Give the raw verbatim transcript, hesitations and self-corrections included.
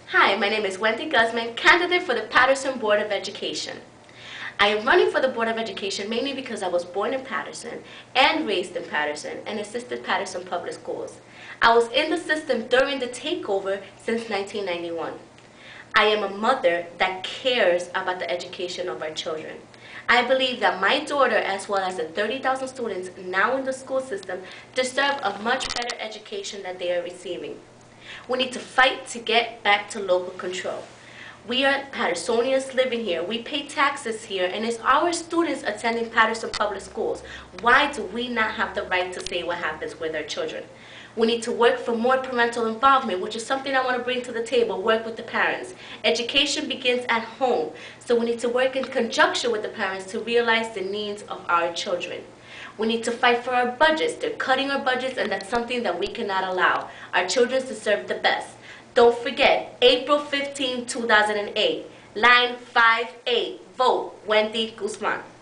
Hi, my name is Wendy Guzman, candidate for the Patterson Board of Education. I am running for the Board of Education mainly because I was born in Patterson and raised in Patterson and assisted Patterson Public Schools. I was in the system during the takeover since nineteen ninety-one. I am a mother that cares about the education of our children. I believe that my daughter, as well as the thirty thousand students now in the school system, deserve a much better education that they are receiving. We need to fight to get back to local control. We are Pattersonians living here. We pay taxes here, and it's our students attending Patterson Public Schools. Why do we not have the right to say what happens with our children? We need to work for more parental involvement, which is something I want to bring to the table, work with the parents. Education begins at home, so we need to work in conjunction with the parents to realize the needs of our children. We need to fight for our budgets. They're cutting our budgets, and that's something that we cannot allow. Our children deserve the best. Don't forget, April fifteenth, two thousand eight, line five eight, vote Wendy Guzman.